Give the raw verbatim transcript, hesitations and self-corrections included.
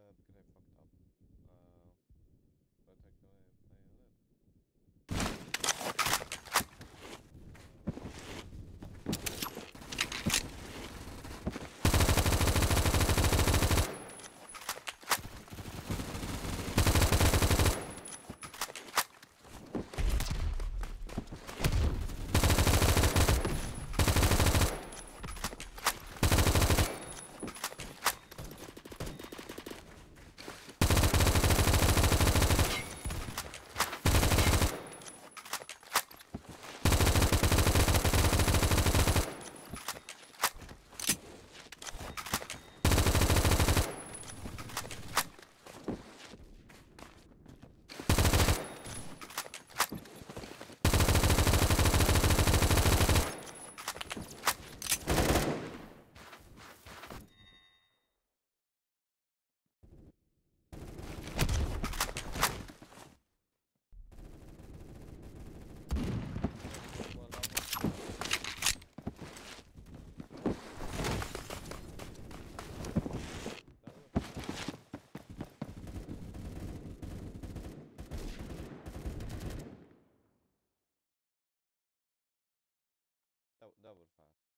uh, because I fucked up. Uh, but actually I'm playing it. Well, that was that was that, that was fast.